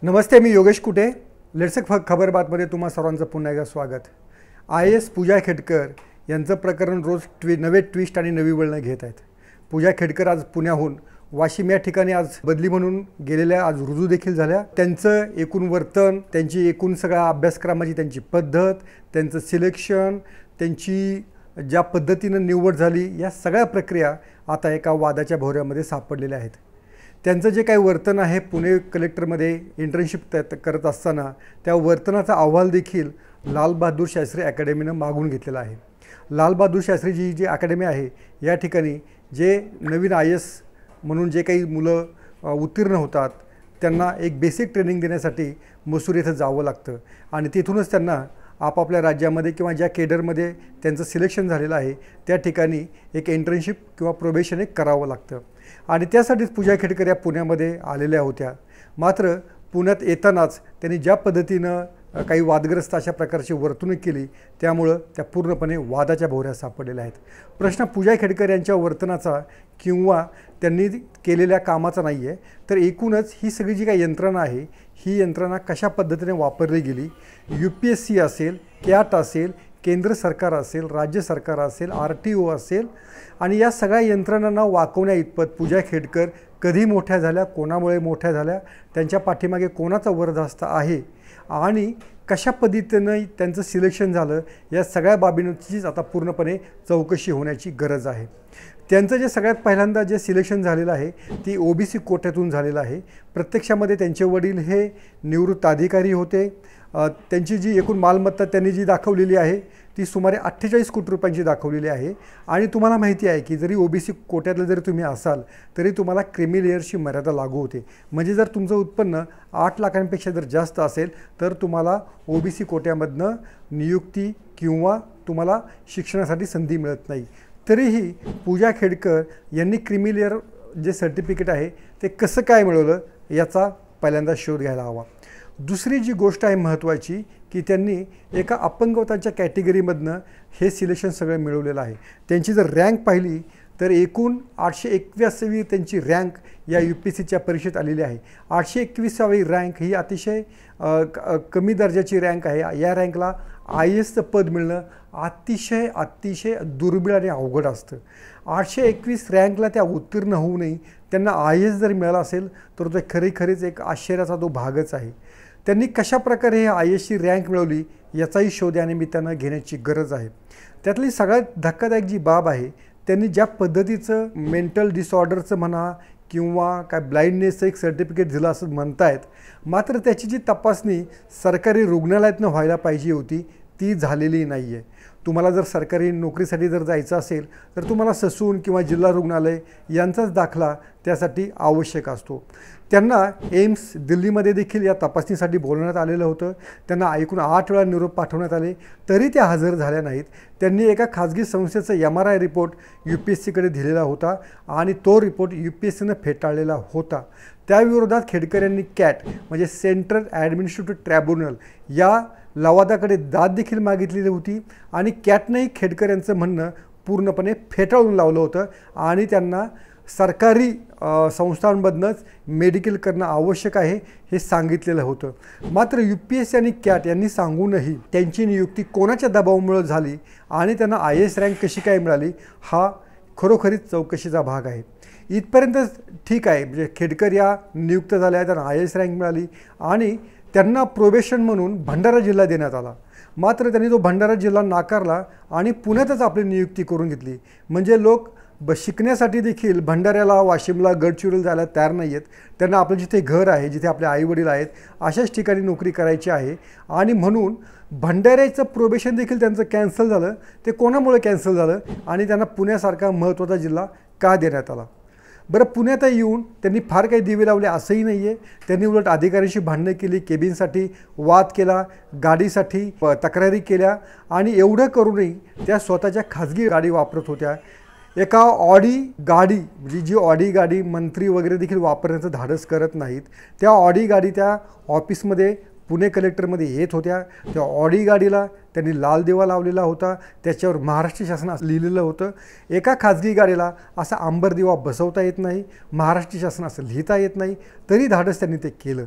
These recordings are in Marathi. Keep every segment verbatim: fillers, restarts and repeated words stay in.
नमस्ते, मी योगेश कुटे. लेट्स फ खबर बातमध्ये तुम्हा सर्वांचं पुन्हा एकदा स्वागत. I A S Puja Khedkar यांचं प्रकरण रोज ट्वी नवे ट्विस्ट आणि नवी वळणं घेत आहेत. पूजा खेडकर आज पुण्याहून वाशिम या ठिकाणी आज बदली म्हणून गेलेल्या आज रुजू देखील झाल्या. त्यांचं एकूण वर्तन, त्यांची एकूण सगळ्या अभ्यासक्रमाची त्यांची पद्धत, त्यांचं सिलेक्शन, त्यांची ज्या पद्धतीनं निवड झाली, या सगळ्या प्रक्रिया आता एका वादाच्या भोवऱ्यामध्ये सापडलेल्या आहेत. त्यांचं जे काही वर्तन आहे, पुणे कलेक्टरमध्ये इंटर्नशिप करत असताना त्या वर्तनाचा अहवाल देखील लाल बहादूर शास्त्री अकॅडमीनं मागून घेतलेला आहे. लाल बहादूर शास्त्रीजी जी अकॅडमी आहे, या ठिकाणी जे नवीन आय एस म्हणून जे काही मुलं उत्तीर्ण होतात त्यांना एक बेसिक ट्रेनिंग देण्यासाठी मसूर येथे जावं लागतं आणि तिथूनच त्यांना आपापल्या राज्यामध्ये किंवा ज्या केडरमध्ये त्यांचं सिलेक्शन झालेलं आहे त्या ठिकाणी एक इंटर्नशिप किंवा प्रोबेशन एक करावं लागतं. आणि त्यासाठीच पूजा खेडकर या पुण्यामध्ये आलेल्या होत्या. मात्र पुण्यात येतानाच त्यांनी ज्या पद्धतीनं काही वादग्रस्त अशा प्रकारची वर्तणूक केली, त्यामुळं त्या पूर्णपणे वादाच्या भोवऱ्यात सापडलेल्या आहेत. प्रश्न पूजा खेडकर यांच्या वर्तनाचा किंवा त्यांनी केलेल्या कामाचा नाही आहे, तर एकूणच ही सगळी जी काही यंत्रणा आहे, ही यंत्रणा कशा पद्धतीने वापरली गेली. यू पी एस सी असेल, कॅट असेल, केंद्र सरकार असेल, राज्य सरकार असेल, आर टी ओ असेल, आणि या सगळ्या यंत्रणांना वाकवण्या इतपत पूजा खेडकर कधी मोठ्या झाल्या, कोणामुळे मोठ्या झाल्या, त्यांच्या पाठीमागे कोणाचा वरदहस्त आहे आणि कशा पद्धतीनं त्यांचं सिलेक्शन झालं, या सगळ्या बाबींचीच आता पूर्णपणे चौकशी होण्याची गरज आहे. त्यांचं जे सगळ्यात पहिल्यांदा जे सिलेक्शन झालेलं आहे ती ओ बी सी कोट्यातून झालेलं आहे. प्रत्यक्षामध्ये त्यांचे वडील हे निवृत्त अधिकारी होते. त्यांची जी एकूण मालमत्ता त्यांनी जी दाखवलेली आहे ती सुमारे अठ्ठेचाळीस कोटी रुपयांची दाखवलेली आहे. आणि तुम्हाला माहिती आहे की जरी ओ बी सी कोट्यातलं जरी तुम्ही असाल तरी तुम्हाला क्रिमी लेअरची मर्यादा लागू होते. म्हणजे जर तुमचं उत्पन्न आठ लाखांपेक्षा जर जास्त असेल तर तुम्हाला ओ बी सी कोट्यामधनं नियुक्ती किंवा तुम्हाला शिक्षणासाठी संधी मिळत नाही. तरीही पूजा खेडकर यांनी क्रिमी लेअर जे सर्टिफिकेट आहे ते कसं काय मिळवलं याचा पहिल्यांदा शोध घ्यायला हवा. दुसरी जी गोष्ट आहे महत्त्वाची की त्यांनी एका अपंगवताच्या कॅटेगरीमधनं हे सिलेक्शन सगळं मिळवलेलं आहे. त्यांची जर रँक पाहिली तर एकूण आठशे एकविसावी त्यांची रँक या यू पी एस सीच्या परीक्षेत आलेली आहे. आठशे एकविसावी रँक ही अतिशय कमी दर्जाची रँक आहे. या रँकला आय एसचं पद मिळणं अतिशय अतिशय दुर्मिळ आणि अवघड असतं. आठशे एकवीस रँकला त्या उत्तीर्ण होऊनही त्यांना आय एस जर मिळाला असेल तर तो खरी खरीच एक आश्चर्याचा तो भागच आहे. त्यांनी कशाप्रकारे हे आय एसची रँक मिळवली याचाही शोध या निमित्तानं घेण्याची गरज आहे. त्यातली सगळ्यात धक्कादायक जी बाब आहे, त्यांनी ज्या पद्धतीचं मेंटल डिसऑर्डरचं म्हणा किंवा काय ब्लाइंडनेसचं एक सर्टिफिकेट दिलं असं म्हणतायत, मात्र त्याची जी तपासणी सरकारी रुग्णालयातनं व्हायला पाहिजे होती ती झालेली नाही आहे. तुम्हाला जर सरकारी नोकरीसाठी जर जायचं असेल तर तुम्हाला ससून किंवा जिल्हा रुग्णालय यांचाच दाखला त्यासाठी आवश्यक असतो. त्यांना एम्स दिल्लीमध्ये देखील या तपासणीसाठी बोलवण्यात आलेलं होतं. त्यांना ऐकून आठ वेळा निरोप पाठवण्यात आले तरी त्या हजर झाल्या नाहीत. त्यांनी एका खाजगी संस्थेचा M R I report U P S सीकडे दिलेला होता आणि तो रिपोर्ट यू पी एस सीनं फेटाळलेला होता. त्याविरोधात खेडकर यांनी कॅट म्हणजे सेंट्रल ॲडमिनिस्ट्रेटिव्ह ट्रायब्युनल या लवादाकडे दाद देखील मागितलेली होती आणि कॅटनंही खेडकर यांचं म्हणणं पूर्णपणे फेटाळून लावलं होतं आणि त्यांना सरकारी संस्थांमधनंच मेडिकल करणं आवश्यक आहे हे सांगितलेलं होतं. मात्र यू पी एस सी आणि कॅट यांनी सांगूनही त्यांची नियुक्ती कोणाच्या दबावामुळे झाली आणि त्यांना आय एस रँक कशी काय मिळाली हा खरोखरीच चौकशीचा भाग आहे. इथपर्यंत ठीक आहे, म्हणजे खेडकर या नियुक्त झाल्या, त्यांना आय एस रँक मिळाली आणि त्यांना प्रोबेशन म्हणून भंडारा जिल्हा देण्यात आला. मात्र त्यांनी तो भंडारा जिल्हा नाकारला आणि पुण्यातच आपली नियुक्ती करून घेतली. म्हणजे लोक ब शिकण्यासाठी देखील भंडाऱ्याला, वाशिमला, गडचिरोलीला जायला तयार नाही आहेत. त्यांना आपलं जिथे घर आहे, जिथे आपले आईवडील आहेत, अशाच ठिकाणी नोकरी करायची आहे आणि म्हणून भंडाऱ्याचं प्रोबेशन देखील त्यांचं कॅन्सल झालं. ते कोणामुळे कॅन्सल झालं आणि त्यांना पुण्यासारखा महत्त्वाचा जिल्हा का देण्यात आला? बरं, पुण्यात येऊन त्यांनी फार काही दिवे लावले असंही नाही आहे. त्यांनी उलट अधिकाऱ्यांशी भांडणं केली, केबिनसाठी वाद केला, गाडीसाठी तक्रारी केल्या आणि एवढं करूनही त्या स्वतःच्या खाजगी गाडी वापरत होत्या. एका ऑडी गाडी म्हणजे जी ऑडी गाडी मंत्री वगैरे देखील वापरण्याचं धाडस करत नाहीत, त्या ऑडी गाडी त्या ऑफिसमध्ये पुणे कलेक्टरमध्ये येत होत्या. त्या ऑडी गाडीला त्यांनी लाल दिवा लावलेला होता, त्याच्यावर महाराष्ट्र शासन लिहिलेलं होतं. एका खाजगी गाडीला असा आंबर दिवा बसवता येत नाही, महाराष्ट्र शासन असं लिहिता येत नाही, तरी धाडस त्यांनी ते केलं.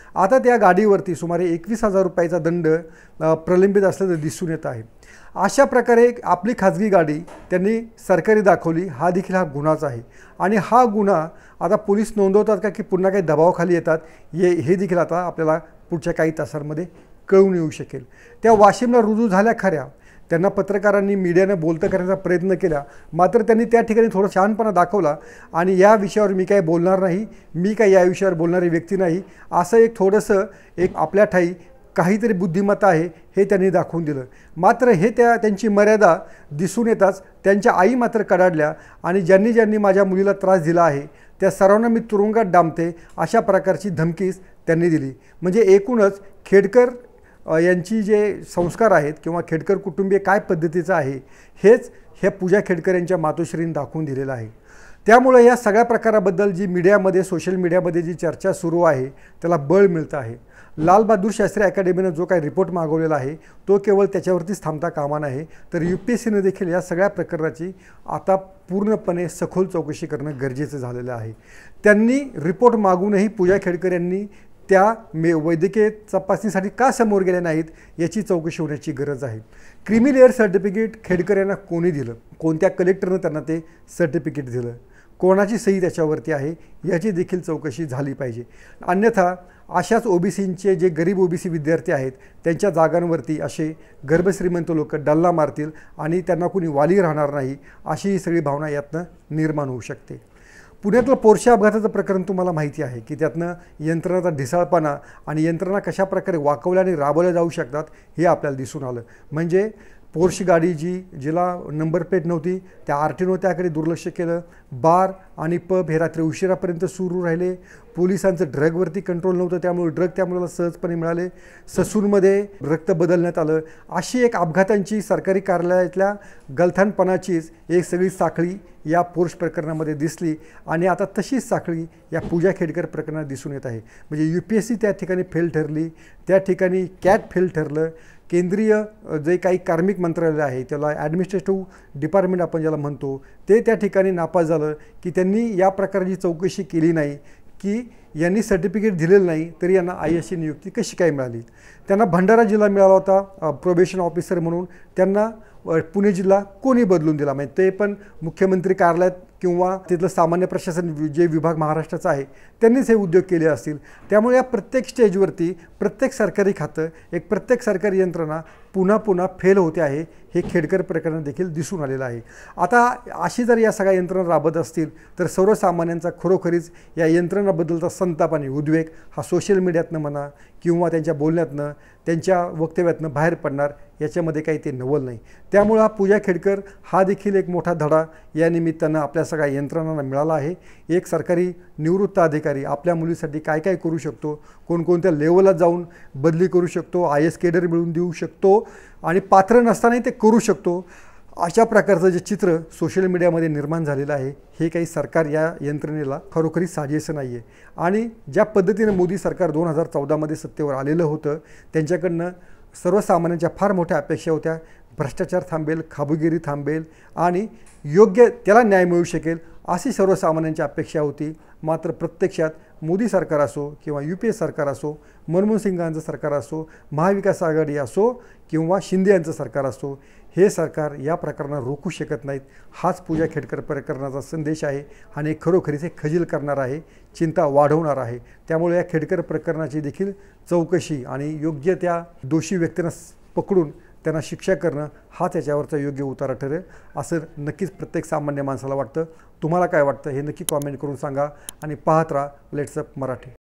आता त्या गाडीवरती सुमारे एकवीस हजार रुपयाचा दंड प्रलंबित असल्याचं दिसून येत आहे। अशा प्रकारे आपली खाजगी गाडी त्यांनी सरकारी दाखवली, हा देखील हा गुन्हाच आहे। आणि हा गुन्हा आता पोलीस नोंदवतात का की पुन्हा काही दबावाखाली येतात हे हे देखील आता आपल्याला पुढच्या काही तासांमध्ये कळून येऊ शकेल। त्या वाशिमला रुजू झाल्या खऱ्या, त्यांना पत्रकारांनी मीडियानं बोलतं करण्याचा प्रयत्न केला, मात्र त्यांनी त्या ठिकाणी थोडा शहाणपणा दाखवला आणि या विषयावर मी काही बोलणार नाही, मी काही या विषयावर बोलणारी व्यक्ती नाही, असं एक थोडंसं एक आपल्या ठाई काहीतरी बुद्धिमत्ता आहे हे त्यांनी दाखवून दिलं। मात्र हे त्या त्यांची मर्यादा दिसून येताच त्यांच्या आई मात्र कडाडल्या आणि ज्यांनी ज्यांनी माझ्या मुलीला त्रास दिला आहे त्या सर्वांना मी तुरुंगात डांबते अशा प्रकारची धमकीच त्यांनी दिली। म्हणजे एकूणच खेडकर यांची जे संस्कार आहेत किंवा खेडकर कुटुंबीय काय पद्धतीचं आहे हेच ह्या पूजा खेडकर यांच्या मातोश्रींनी दाखवून दिलेलं आहे। त्यामुळे या सगळ्या प्रकाराबद्दल जी मीडियामध्ये सोशल मीडियामध्ये जी चर्चा सुरू आहे त्याला बळ मिळतं आहे। लाल बहादूर शास्त्री अकॅडमीनं जो काही रिपोर्ट मागवलेला आहे तो केवळ त्याच्यावरतीच थांबता कामा नये, तर यू पी एस सीनं देखील या सगळ्या प्रकरणाची आता पूर्णपणे सखोल चौकशी करणं गरजेचं झालेलं आहे। त्यांनी रिपोर्ट मागूनही पूजा खेडकर यांनी त्या मे वैद्यकीय तपासणीसाठी का समोर गेले नाहीत याची चौकशी होण्याची गरज आहे। क्रिमी लेअर सर्टिफिकेट खेडकर यांना कोणी दिलं, कोणत्या कलेक्टरनं त्यांना ते सर्टिफिकेट दिलं, कोणाची सही त्याच्यावरती आहे याची देखील चौकशी झाली पाहिजे। अन्यथा अशाच ओबीसींचे जे गरीब ओबीसी विद्यार्थी आहेत त्यांच्या जागांवरती असे गर्भश्रीमंत लोक डल्ला मारतील आणि त्यांना कोणी वाली राहणार नाही, अशी ही सगळी भावना यातनं निर्माण होऊ शकते। पुण्यातलं पोरशा अपघाताचं प्रकरण तुम्हाला माहिती आहे की त्यातनं यंत्रणाचा ढिसाळपणा आणि यंत्रणा कशा प्रकारे वाकवल्या आणि राबवल्या जाऊ शकतात हे आपल्याला दिसून आलं। म्हणजे पोर्श गाडी जी जिला नंबर प्लेट नव्हती त्या आर टी नो त्याकडे दुर्लक्ष केलं, बार आणि पब हे रात्री उशिरापर्यंत सुरू राहिले, पोलिसांचं ड्रगवरती कंट्रोल नव्हतं त्यामुळे ड्रग त्या मुलाला सहजपणे मिळाले, ससूनमध्ये रक्त बदलण्यात आलं, अशी एक अपघातांची सरकारी कार्यालयातल्या गलथानपणाचीच एक सगळी साखळी या पोर्श प्रकरणामध्ये दिसली आणि आता तशीच साखळी या पूजा खेडकर प्रकरणात दिसून येत आहे। म्हणजे यू पी एस सी त्या ठिकाणी फेल ठरली, त्या ठिकाणी कॅट फेल ठरलं, केंद्रीय जे काही कार्मिक मंत्रालय आहे त्याला ॲडमिनिस्ट्रेटिव्ह डिपार्टमेंट आपण ज्याला म्हणतो ते त्या ठिकाणी नापास झालं की त्यांनी या प्रकारची चौकशी केली नाही की यांनी सर्टिफिकेट दिलेलं नाही तरी यांना आय एसची नियुक्ती कशी काय मिळाली। त्यांना भंडारा जिल्हा मिळाला होता प्रोबेशन ऑफिसर म्हणून, त्यांना पुणे जिल्हा कोणी बदलून दिला, म्हणजे ते पण मुख्यमंत्री कार्यालयात किंवा तिथलं सामान्य प्रशासन जे विभाग महाराष्ट्राचा आहे त्यांनीच हे उद्योग केले असतील। त्यामुळे या प्रत्येक स्टेजवरती प्रत्येक सरकारी खातं एक प्रत्येक सरकारी यंत्रणा पुन्हा पुन्हा फेल होते आहे हे खेडकर प्रकरण देखील दिसून आलेलं आहे। आता अशी जर या सगळ्या यंत्रणा राबत असतील तर सर्वसामान्यांचा खरोखरीच या यंत्रणाबद्दलचा संताप आणि उद्वेग हा सोशल मीडियातनं म्हणा किंवा त्यांच्या बोलण्यातनं त्यांच्या वक्तव्यातनं बाहेर पडणार याच्यामध्ये काही ते नवल नाही। त्यामुळे हा पूजा खेडकर हा देखील एक मोठा धडा या निमित्तानं आपल्या सगळ्या यंत्रणांना मिळाला आहे। एक सरकारी निवृत्त अधिकारी आपल्या मुलीसाठी काय काय करू शकतो, कोणकोणत्या लेवलला जाऊन बदली करू शकतो, आय एस केडर मिळवून देऊ शकतो आणि पात्र नसतानाही ते करू शकतो, अशा प्रकारचं जे चित्र सोशल मीडियामध्ये निर्माण झालेलं आहे हे काही सरकार या यंत्रणेला खरोखरी साजेसं नाही आहे। आणि ज्या पद्धतीने मोदी सरकार दोन हजार चौदामध्ये सत्तेवर आलेलं होतं त्यांच्याकडनं सर्वसामान्यांच्या फार मोठ्या अपेक्षा होत्या, भ्रष्टाचार थांबेल, खाबुगिरी थांबेल आणि योग्य त्याला न्याय मिळू शकेल अशी सर्वसामान्यांची अपेक्षा होती। मात्र प्रत्यक्षात मोदी सरकार असो किंवा यू पी ए सरकार असो, मनमोहन सिंगांचं सरकार असो, महाविकास आघाडी असो किंवा शिंदे यांचं सरकार असो, हे सरकार या प्रकरणात रोखू शकत नाहीत। हाच पूजा खेडकर प्रकरणाचा संदेश आहे आणि खरोखरीच हे खजील करणार आहे, चिंता वाढवणार आहे। त्यामुळे या खेडकर प्रकरणाची देखील चौकशी आणि योग्य त्या दोषी व्यक्तींना पकडून त्यांना शिक्षा करणं हा त्याच्यावरचा योग्य उतारा ठरेल असं नक्कीच प्रत्येक सामान्य माणसाला वाटतं। तुम्हाला काय वाटतं हे नक्की कॉमेंट करून सांगा आणि पाहत राहा लेट्स अप मराठी।